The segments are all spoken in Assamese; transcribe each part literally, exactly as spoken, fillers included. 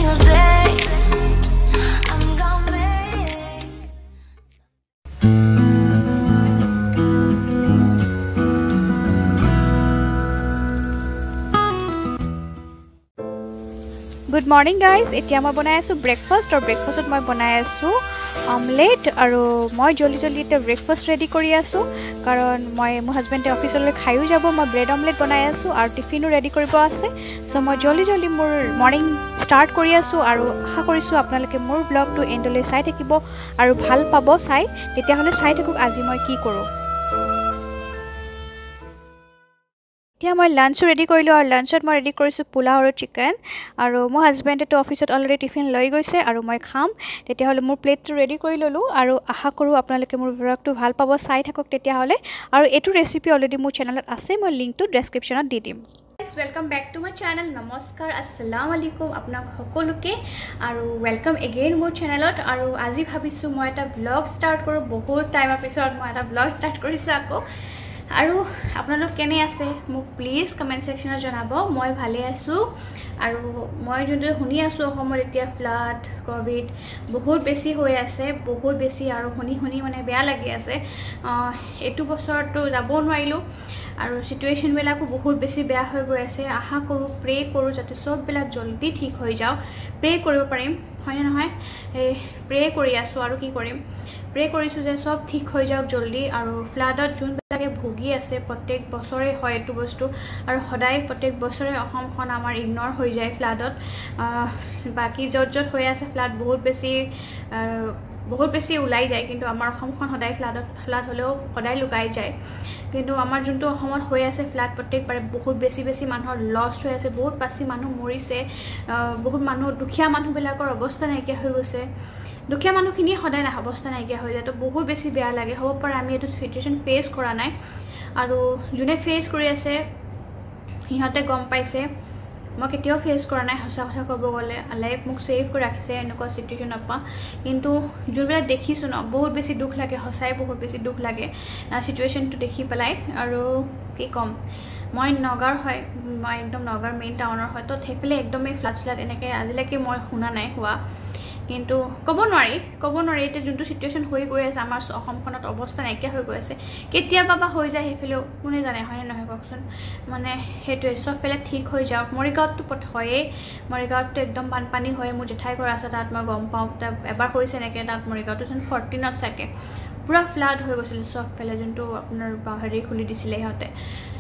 single day. I'm gonna make. Good morning guys. এতিয়া মই বনাই আছো ব্ৰেকফাষ্ট আৰু ব্ৰেকফাষ্টত মই বনাই আছো অমলেট আৰু মই জলদি জলদি এটা ব্ৰেকফাষ্ট ৰেডি কৰি আছো কাৰণ মই মোৰ হাজবেণ্ডে অফিচলৈ খাইও যাব মই ব্ৰেড অমলেট বনাই আছো আৰু টিফিনো ৰেডি কৰিব আছে সো মই জলদি জলদি মোৰ মৰ্নিং ষ্টাৰ্ট কৰি আছো আৰু আশা কৰিছো আপোনালোকে মোৰ ব্লগটো এণ্ডলৈ চাই থাকিব আৰু ভাল পাব চাই তেতিয়া হলে চাই থাকক আজি মই কি কৰো এতিয়া মই লাঞ্চ ৰেডি কৰিলো আৰু লাঞ্চত মই ৰেডি কৰিছো পোলাও আৰু চিকেন আৰু মোৰ হাজবেণ্ডে তো অফিচত অলৰেডি টিফিন লৈ গৈছে আৰু মই খাম তেতিয়া হলে মোৰ প্লেটটো ৰেডি কৰি ললো আৰু আশা কৰো আপোনালোকে মোৰ ব্লগটো ভাল পাব চাই থাকক তেতিয়া হলে আৰু এটো ৰেচিপি অলৰেডি মোৰ চেনেলত আছে মই লিংকটো ডেসক্ৰিপচনত দি দিম guys welcome back to my channel নমস্কাৰ আসসালামু আলাইকুম আপোনাক সকলোকে আৰু ওয়েলকাম এগেইন মোৰ চেনেলত আৰু আজি ভাবিছো মই এটা ব্লগ ষ্টাৰ্ট কৰো বহুত টাইমৰ পিছত মই এটা ব্লগ ষ্টাৰ্ট কৰিছো আকৌ আৰু আপোনালোক কেনে আছে মোক প্লিজ কমেন্ট সেকশনত জনাব মই ভালে আছো আৰু মই যোনটো শুনি আছো অসমৰ এতিয়া ফ্লাড কোভিড বহুত বেছি হৈ আছে বহুত বেছি আৰু শুনি শুনি মানে বেয়া লাগি আছে এটো বছৰটো যাব নোৱাৰিলো আৰু সিচুৱেশন বিলাকো বহুত বেছি বেয়া হৈ গৈ আছে আশা কৰো প্ৰে কৰো যাতে সব বিলাক জলদি ঠিক হৈ যাও প্ৰে কৰিব পাৰিম হয় নহয় এই প্ৰে কৰি আছো আৰু কি কৰিম প্ৰে কৰিছো যে সব ঠিক হৈ যাওক জলদি আৰু ফ্লাডত যোন বিলাকে ভুগি আছে প্ৰত্যেক বছৰে হয় এটো বস্তু আৰু সদায় প্ৰত্যেক বছৰে অসমখন আমাৰ ইগনোৰ হৈ যায় ফ্লাডত বাকি যত যত হৈ আছে ফ্লাড বহুত বেছি বহুত বেছি উলাই যায় কিন্তু আমাৰ অসমখন সদায় ফ্লাডত ফ্লাড হলেও সদায় লুকাই যায় কিন্তু আমাৰ যোনটো অসমত হৈ আছে ফ্লাড প্ৰত্যেকবাৰে বহুত বেছি বেছি মানুহৰ লছ হৈ আছে বহুত বেছি মানুহ মৰিছে বহুত মানুহ দুখীয়া মানুহ বিলাকৰ অৱস্থা নাইকিয়া হৈ গৈছে দুখীয়া মানুহখিনি সদায় না অৱস্থা নাইকিয়া হৈ যায় তো বহুত বেছি বেয়া লাগে হ'ব পাৰে আমি এটো সিচুৱেশন ফেস কৰা নাই আৰু যোনে ফেস কৰি আছে হিহতে গম পাইছে মই কেতিয়াও ফেস কৰা নাই হসা কথা কব গলে লাইফ মোক সেভ কৰি ৰাখিছে এনেকুৱা সিচুৱেশন আপা কিন্তু জুৰবেলা দেখিছো ন বহুত বেছি দুখ লাগে হসাই বহুত বেছি দুখ লাগে সিচুৱেশনটো দেখি পেলাই আৰু কি কম মই নগাৰ হয় মই একদম নগাৰ মেইন টাউনৰ হয় তো থেফলে একদমই ফ্লাড ফ্লাড এনেকে আজিলৈকে মই শুনা নাই হোৱা কিন্তু কব নোৱাৰি কব নোৱাৰি এতে যোনটো সিচুৱেশন হৈ গৈ আছে আমাৰ অসমখনত অৱস্থা নাইকিয়া হৈ গৈ আছে কেতিয়া বাবা হৈ যায় হেফেলেও কোনে জানে হয় নহয় কওকচোন মানে হেতু সব ফেলে ঠিক হৈ যাওক মৰিগাঁৱটো পট হয়ে মৰিগাঁৱটো একদম বানপানী হয় মোৰ জেঠাই ঘৰ আছে তাত মই গম পাওঁ এবাৰ হৈছে নেকে তাত মৰিগাঁৱটো চৌধ্ৰত চাকে পুৰা ফ্লাড হৈ গৈছিল সব ফেলে যোনটো আপোনাৰ হেৰি খুলি দিছিলে হতে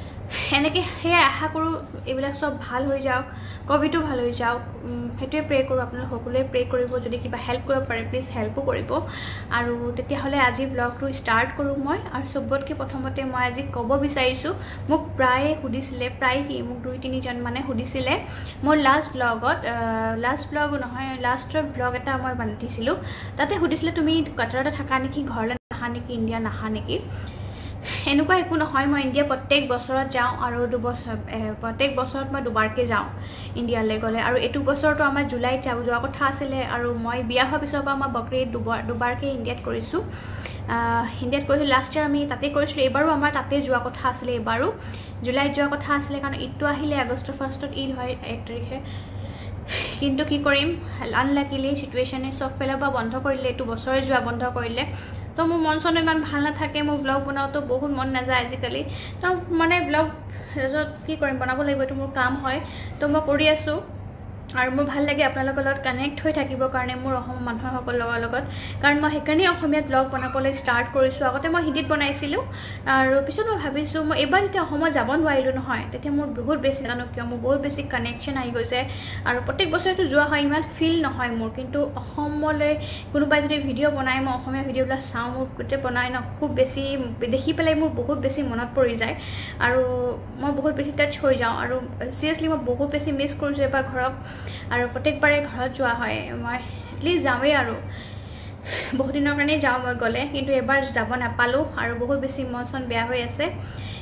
এনেকে হে আশা কৰো এবিলা সব ভাল হৈ যাওক কোভিডটো ভাল হৈ যাওক হেতুৱে প্ৰে কৰো আপোনালোক সকলোৱে প্ৰে কৰিব যদি কিবা হেল্প কৰিব পাৰে প্লিজ হেল্পও কৰিব আৰু তেতিয়া হলে আজি ব্লগটো ষ্টাৰ্ট কৰো মই আৰু সবতকে প্ৰথমতে মই আজি কব বিচাৰিছো মোক প্ৰায় সুধিছিলে প্ৰায় কি মোক দুই তিনি জন মানে সুধিছিলে মোৰ লাষ্ট ব্লগত লাষ্ট ব্লগ নহয় লাষ্টৰ ব্লগ এটা মই বান্ধিছিলো তাতে সুধিছিলে তুমি কাটাৰতে থাকা নেকি ঘৰলে নাহা নেকি ইণ্ডিয়া নাহা নেকি এনেকুৱা একো নহয় মই ইণ্ডিয়া প্ৰত্যেক বছৰত যাওঁ আৰু দুবছৰ প্ৰত্যেক বছৰত মই দুবাৰকে যাওঁ ইণ্ডিয়ালৈ গলে আৰু এটো বছৰটো আমাৰ জুলাইত যাব যোৱা কথা আছিলে আৰু মই বিয়া হোৱাৰ পিছৰ পৰা মই বকৰি দুবাৰ দুবাৰকে ইণ্ডিয়াত কৰিছো ইণ্ডিয়াত কৰিছো লাষ্ট ইয়াৰ আমি তাতে কৰিছিলো এবাৰো আমাৰ তাতে যোৱা কথা আছিলে এবাৰো জুলাইত যোৱা কথা আছিলে কাৰণ ঈদটো আহিলে আগষ্টৰ ফাৰ্ষ্টত ঈদ হয় এক তাৰিখে কিন্তু কি কৰিম আনলাকিলি সিচুৱেশনে সব ফেলে বা বন্ধ কৰিলে এটো বছৰে যোৱা বন্ধ কৰিলে তো মোৰ মন চন ইমান ভাল নাথাকে মোৰ ব্লগ বনাওতো বহুত মন নাযায় আজিকালি তো মানে ব্লগ কি কৰিম বনাব লাগিব এটো মোৰ কাম হয় তো মই কৰি আছো আৰু মোৰ ভাল লাগে আপোনালোকৰ লগত কানেক্ট হৈ থাকিব কাৰণে মোৰ অসম মানুহসকলৰ লগত কাৰণ মই হেকাৰণে অসমীয়া ব্লগ বনাবলৈ ষ্টাৰ্ট কৰিছো আগতে মই হিন্দীত বনাইছিলো আৰু পিছত মই ভাবিছো মই এবাৰ যেতিয়া অসমত যাব নোৱাৰিলো নহয় তেতিয়া মোৰ বহুত বেছি জানো কিয় মোৰ বহুত বেছি কানেকচন আহি গৈছে আৰু প্ৰত্যেক বছৰটো যোৱা হয় ইমান ফিল নহয় মোৰ কিন্তু অসমলৈ কোনোবাই যদি ভিডিঅ' বনাই মই অসমীয়া ভিডিঅ'বিলাক চাওঁ মোৰ গোটেই বনাই ন খুব বেছি দেখি পেলাই মোৰ বহুত বেছি মনত পৰি যায় আৰু মই বহুত বেছি টাচ হৈ যাওঁ আৰু সিৰিয়াসলি মই বহুত বেছি মিছ কৰিছো এবাৰ ঘৰক আৰু প্ৰত্যেকবাৰে ঘৰত যোৱা হয় মই প্লিজ যাওঁৱে আৰু বহুত দিনৰ কাৰণে যাওঁ মই গলে কিন্তু এবাৰ যাব নাপালো আৰু বহুত বেছি মন চন বেয়া হৈ আছে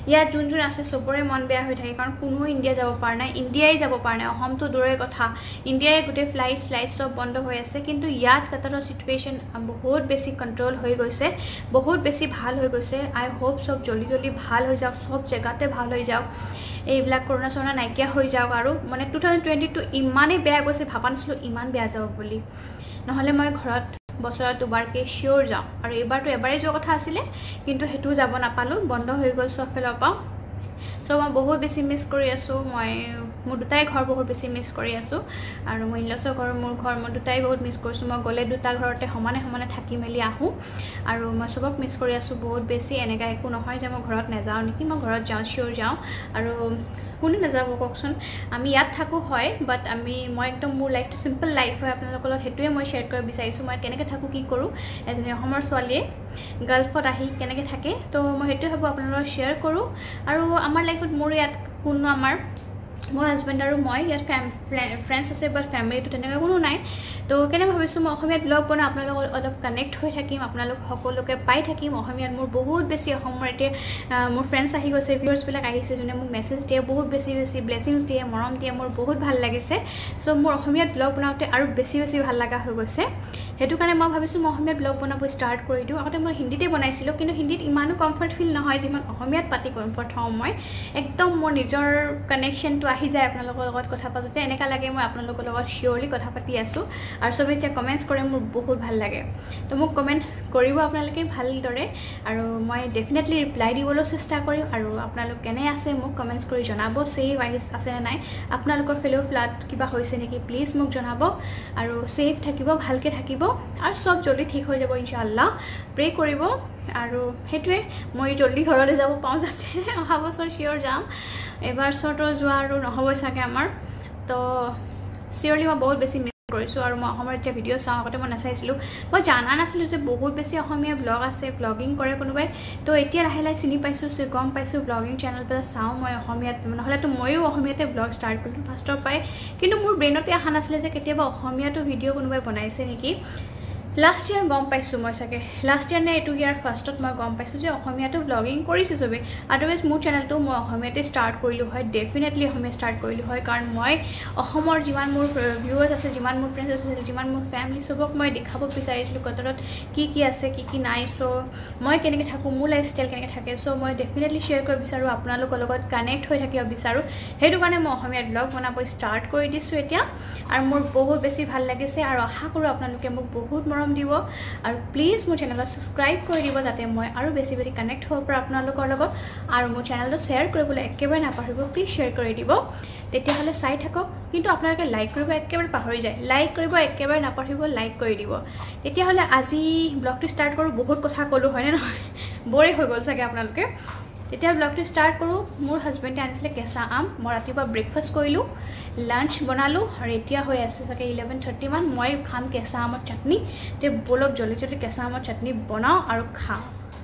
ইয়াত যোন যোন আছে সবৰে মন বেয়া হৈ থাকে কাৰণ কোনো ইণ্ডিয়া যাব পৰা নাই ইণ্ডিয়াই যাব পৰা নাই অসমটো দূৰৰে কথা ইণ্ডিয়াৰে গোটেই ফ্লাইট ফ্লাইট সব বন্ধ হৈ আছে কিন্তু ইয়াত কাটাৰৰ সিচুৱেশ্যন বহুত বেছি কন্ট্ৰোল হৈ গৈছে বহুত বেছি ভাল হৈ গৈছে আই হোপ সব জলদি জলদি ভাল হৈ যাওক সব জায়গাতে ভাল হৈ যাওক এইবিলাক কৰোনা সৰোনা নাইকিয়া হৈ যাওক আৰু মানে টু থাউজেণ্ড টুৱেণ্টি টু ইমানেই বেয়া গৈছে ভাবা নাছিলোঁ ইমান বেয়া যাব বুলি নহ'লে মই ঘৰত বছৰত দুবাৰকে শিওৰ যাওঁ আৰু এবাৰটো এবাৰেই যোৱা কথা আছিলে কিন্তু হেতু যাব নাপালোঁ বন্ধ হৈ গ'ল সব ফেলৰ পৰা সো মই বহুত বেছি মিছ কৰি আছোঁ মই মোৰ দুটাই ঘৰ বহুত বেছি মিছ কৰি আছোঁ আৰু মই ইনলছৰ ঘৰ মোৰ ঘৰ মই দুটাই বহুত মিছ কৰিছোঁ মই গ'লে দুটা ঘৰতে সমানে সমানে থাকি মেলি আহোঁ আৰু মই সবক মিছ কৰি আছোঁ বহুত বেছি এনেকা একো নহয় যে মই ঘৰত নাযাওঁ নেকি মই ঘৰত যাওঁ শিওৰ যাওঁ আৰু কোনে নাযাব কওকচোন আমি ইয়াত থাকোঁ হয় বাট আমি মই একদম মোৰ লাইফটো চিম্পল লাইফ হয় আপোনালোকৰ লগত সেইটোৱে মই শ্বেয়াৰ কৰিব বিচাৰিছোঁ মই কেনেকৈ থাকোঁ কি কৰোঁ এজনী অসমৰ ছোৱালীয়ে গাল্ফত আহি কেনেকৈ থাকে তো মই সেইটোৱে ভাবোঁ আপোনালোকৰ শ্বেয়াৰ কৰোঁ আৰু আমাৰ লাইফত মোৰ ইয়াত কোনো আমাৰ মোৰ হাজবেণ্ড আৰু মই ইয়াত ফেম ফ্ৰেণ্ডছ আছে বাট ফেমিলিটো তেনেকৈ কোনো নাই তো কেনে ভাবিছোঁ মই অসমীয়াত ব্লগ বনাওঁ আপোনালোকৰ অলপ কানেক্ট হৈ থাকিম আপোনালোক সকলোকে পাই থাকিম অসমীয়াত মোৰ বহুত বেছি অসমৰ এতিয়া মোৰ ফ্ৰেণ্ডছ আহি গৈছে ভিউৱাৰ্ছবিলাক আহিছে যোনে মোক মেছেজ দিয়ে বহুত বেছি বেছি ব্লেছিংছ দিয়ে মৰম দিয়ে মোৰ বহুত ভাল লাগিছে চ' মোৰ অসমীয়াত ব্লগ বনাওঁতে আৰু বেছি বেছি ভাল লগা হৈ গৈছে সেইটো কাৰণে মই ভাবিছোঁ মই অসমীয়াত ব্লগ বনাব ষ্টাৰ্ট কৰি দিওঁ আগতে মই হিন্দীতে বনাইছিলোঁ কিন্তু হিন্দীত ইমানো কমফৰ্ট ফিল নহয় যিমান অসমীয়াত পাতি কমফৰ্ট হওঁ মই একদম মোৰ নিজৰ কানেকশ্যনটো আহি যায় আপোনালোকৰ লগত কথা পাতোঁতে এনেকুৱা লাগে মই আপোনালোকৰ লগত চিয়ৰলি কথা পাতি আছোঁ আৰু চবে এতিয়া কমেণ্টছ কৰে মোৰ বহুত ভাল লাগে তো মোক কমেণ্ট কৰিব আপোনালোকে ভালদৰে আৰু মই ডেফিনেটলি ৰিপ্লাই দিবলৈ চেষ্টা কৰিম আৰু আপোনালোক কেনে আছে মোক কমেণ্টছ কৰি জনাব ছেফ আছে নে নাই আপোনালোকৰ ফেলেও ফ্লাড কিবা হৈছে নেকি প্লিজ মোক জনাব আৰু ছেফ থাকিব ভালকৈ থাকিব আৰু সব জলদি ঠিক হৈ যাব ইনশাআল্লাহ প্ৰে কৰিব আৰু সেইটোৱে মই জলদি ঘৰলৈ যাব পাওঁ যাতে অহা বছৰ চিয়ৰ যাম এবাৰ চৰ্টো যোৱা আৰু নহ'ব চাগে আমাৰ তো চিয়ৰলি মই বহুত বেছি মিছ কৰিছোঁ আৰু মই অসমৰ এতিয়া ভিডিঅ' চাওঁ আগতে মই নাচাইছিলোঁ মই জানা নাছিলোঁ যে বহুত বেছি অসমীয়া ব্লগ আছে ব্লগিং কৰে কোনোবাই তো এতিয়া লাহে লাহে চিনি পাইছোঁ গম পাইছোঁ ব্লগিং চেনেলবিলাক চাওঁ মই অসমীয়াত নহ'লেতো ময়ো অসমীয়াতে ব্লগ ষ্টাৰ্ট কৰিলোঁ ফাৰ্ষ্টৰ পৰাই কিন্তু মোৰ ব্ৰেইনতে অহা নাছিলে যে কেতিয়াবা অসমীয়াটো ভিডিঅ' কোনোবাই বনাইছে নেকি লাষ্ট ইয়াৰ গম পাইছোঁ মই চাগে লাষ্ট ইয়াৰ নে এইটো ইয়াৰ ফাৰ্ষ্টত মই গম পাইছোঁ যে অসমীয়াটো ব্লগিং কৰিছে চবেই আদাৰৱাইজ মোৰ চেনেলটো মই অসমীয়াতে ষ্টাৰ্ট কৰিলোঁ হয় ডেফিনেটলি অসমীয়া ষ্টাৰ্ট কৰিলোঁ হয় কাৰণ মই অসমৰ যিমান মোৰ ভিউৱাৰ্ছ আছে যিমান মোৰ ফ্ৰেণ্ডছ আছে যিমান মোৰ ফেমিলি চবক মই দেখাব বিচাৰিছিলোঁ কটাৰত কি কি আছে কি কি নাই চ' মই কেনেকৈ থাকোঁ মোৰ লাইফষ্টাইল কেনেকৈ থাকে চ' মই ডেফিনেটলি শ্বেয়াৰ কৰিব বিচাৰোঁ আপোনালোকৰ লগত কানেক্ট হৈ থাকিব বিচাৰোঁ সেইটো কাৰণে মই অসমীয়াত ব্লগ বনাব ষ্টাৰ্ট কৰি দিছোঁ এতিয়া আৰু মোৰ বহুত বেছি ভাল লাগিছে আৰু আশা কৰোঁ আপোনালোকে মোক বহুত মৰম দিব আৰু প্লিজ মোৰ চেনেলত সাবস্ক্ৰাইব কৰি দিব যাতে মই আৰু বেছি বেছি কানেক্ট হ'ব পাৰোঁ আপোনালোকৰ লগত আৰু মোৰ চেনেলটো শ্বেয়াৰ কৰিবলৈ একেবাৰে নাপাহৰিব প্লিজ শ্বেয়াৰ কৰি দিব তেতিয়াহ'লে চাই থাকক কিন্তু আপোনালোকে লাইক কৰিব একেবাৰে পাহৰি যায় লাইক কৰিব একেবাৰে নাপাহৰিব লাইক কৰি দিব তেতিয়াহ'লে আজি ব্লগটো ষ্টাৰ্ট কৰোঁ বহুত কথা ক'লোঁ হয়নে নহয় বৰে হৈ গ'ল চাগে আপোনালোকে তেতিয়া ব্লগটো ষ্টাৰ্ট কৰোঁ মোৰ হাজবেণ্ডে আনিছিলে কেঁচা আম মই ৰাতিপুৱা ব্ৰেকফাষ্ট কৰিলোঁ লাঞ্চ বনালোঁ আৰু এতিয়া হৈ আছে চাগে ইলেভেন থাৰ্টি মান মই খাম কেঁচা আমৰ চাটনি তে বলক জলদি জলদি কেঁচা আমৰ চাটনি বনাওঁ আৰু খাওঁ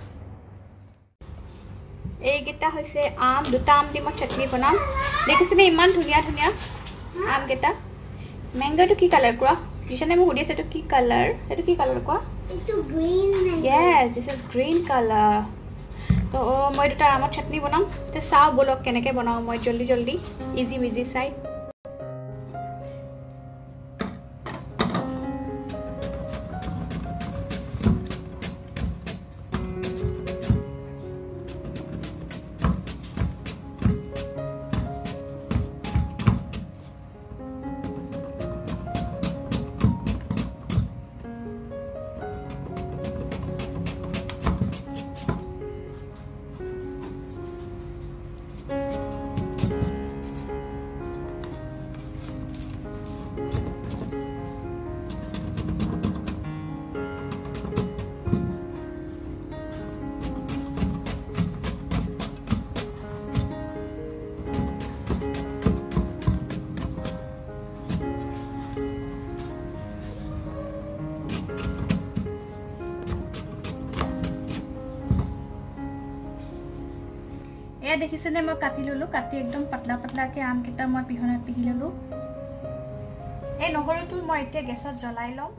এইকেইটা হৈছে আম দুটা আম দি মই চাটনি বনাম দেখিছেনে ইমান ধুনীয়া ধুনীয়া আমকেইটা মেংগোটো কি কালাৰ কোৱা দিছানে মোক সুধি আছে এইটো কি কালাৰ এইটো কি কালাৰ কোৱা এইটো green yes this is green colour তো মই দুটা আমৰ চাটনি বনাম তে চাওঁ বলক কেনেকৈ বনাওঁ মই জলদি জলদি ইজি ইজি চাই এয়া দেখিছেনে মই কাটি ললোঁ কাটি একদম পাতলা পাতলাকে আমকেইটা মই পিহনাত পিহি ললোঁ এই নহৰুটো মই এতিয়া গেছত জ্বলাই লওঁ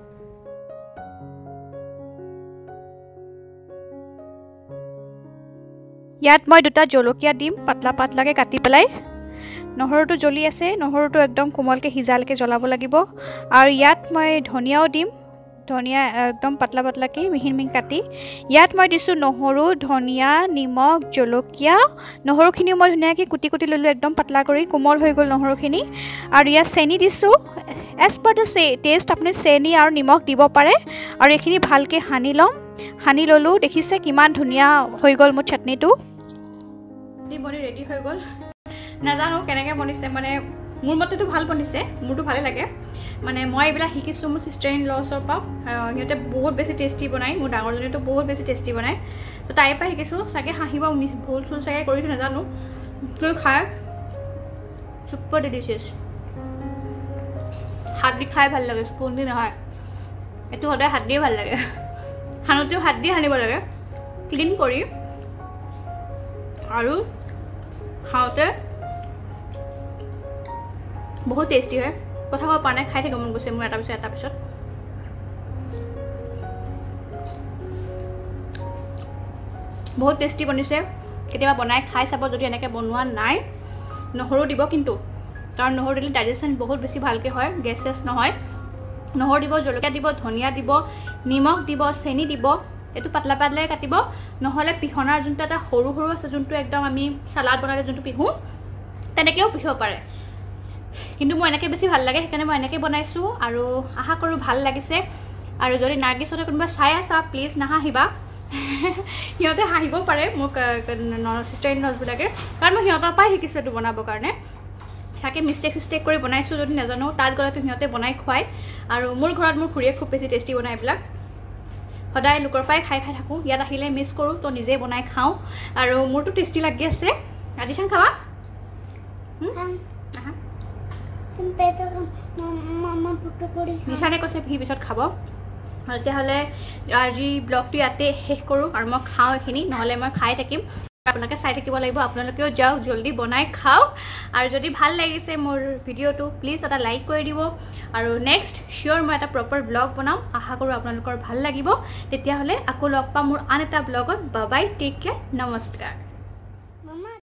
ইয়াত মই দুটা জলকীয়া দিম পাতলা পাতলাকে কাটি পেলাই নহৰুটো জ্বলি আছে নহৰুটো একদম কোমলকে হিজালকে জ্বলাব লাগিব আৰু ইয়াত মই ধনিয়াও দিম ধনিয়া একদম পাতলা পাতলাকে মিহিন মিহিন কাটি ইয়াত মই দিছো নহৰু ধনিয়া নিমখ জলকীয়া নহৰুখিনি মই ধুনীয়াকৈ কুটি কুটি ললো একদম পাতলা কৰি কোমল হৈ গ'ল নহৰুখিনি আৰু ইয়াত চেনি দিছো এজ পাৰ দ্য টেষ্ট আপুনি চেনি আৰু নিমখ দিব পাৰে আৰু এইখিনি ভালকৈ সানি ল'ম সানি ললো দেখিছে কিমান ধুনীয়া হৈ গ'ল মোৰ চাটনিটো বনি ৰেডি হৈ গ'ল নাজানো কেনেকৈ বনিছে মানে মোৰ মতেতো ভাল বনিছে মোৰটো ভালে লাগে মানে মই এইবিলাক শিকিছোঁ মোৰ চিষ্টাৰ ইন লছৰ পৰা সিহঁতে বহুত বেছি টেষ্টি বনায় মোৰ ডাঙৰজনীটো বহুত বেছি টেষ্টি বনায় তো তাইৰ পৰা শিকিছোঁ চাগে হাঁহিব ভুল চুল চাগে কৰিছোঁ নাজানো কিন্তু খাই চুপাৰ ডিলিচিয়াছ হাত দি খাই ভাল লাগে স্পুন দি নহয় এইটো সদায় হাত দিয়ে ভাল লাগে সানোতেও হাত দি সানিব লাগে ক্লিন কৰি আৰু খাওঁতে বহুত টেষ্টি হয় কথা ক'ব পৰা নাই খাই থাকিব মন গৈছে মোৰ এটা পিছত এটা পিছত বহুত টেষ্টি বনিছে কেতিয়াবা বনাই খাই চাব যদি এনেকৈ বনোৱা নাই নহৰু দিব কিন্তু কাৰণ নহৰু দিলে ডাইজেশ্যন বহুত বেছি ভালকৈ হয় গেছ চেছ নহয় নহৰু দিব জলকীয়া দিব ধনিয়া দিব নিমখ দিব চেনি দিব এইটো পাতলা পাতলাই কাটিব নহ'লে পিহনাৰ যোনটো এটা সৰু সৰু আছে যোনটো একদম আমি চালাড বনালে যোনটো পিহোঁ তেনেকৈও পিহিব পাৰে কিন্তু মই এনেকৈ বেছি ভাল লাগে সেইকাৰণে মই এনেকৈ বনাইছোঁ আৰু আশা কৰোঁ ভাল লাগিছে আৰু যদি নাৰ্গিছতে কোনোবা চাই আছা প্লিজ নাহাঁহিবা সিহঁতে হাঁহিব পাৰে মোক চিষ্টাৰ ইন লছবিলাকে কাৰণ মই সিহঁতৰ পৰাই শিকিছোঁ এইটো বনাবৰ কাৰণে তাকে মিষ্টেক চিষ্টেক কৰি বনাইছোঁ যদি নাজানো তাত গ'লেতো সিহঁতে বনাই খুৱায় আৰু মোৰ ঘৰত মোৰ খুৰীয়ে খুব বেছি টেষ্টি বনায় এইবিলাক সদায় লোকৰ পৰাই খাই খাই থাকোঁ ইয়াত আহিলে মিছ কৰোঁ তো নিজে বনাই খাওঁ আৰু মোৰতো টেষ্টি লাগি আছে আজি চাং খাবা নিচানে কৈছে সি পিছত খাব তেতিয়াহ'লে আজি ব্লগটো ইয়াতে শেষ কৰোঁ আৰু মই খাওঁ এইখিনি নহ'লে মই খাই থাকিম আপোনালোকে চাই থাকিব লাগিব আপোনালোকেও যাওক জলদি বনাই খাওক আৰু যদি ভাল লাগিছে মোৰ ভিডিঅ'টো প্লিজ এটা লাইক কৰি দিব আৰু নেক্সট চিয়'ৰ মই এটা প্ৰপাৰ ব্লগ বনাম আশা কৰোঁ আপোনালোকৰ ভাল লাগিব তেতিয়াহ'লে আকৌ লগ পাম মোৰ আন এটা ব্লগত বাই বাই টেক কেয়াৰ নমস্কাৰ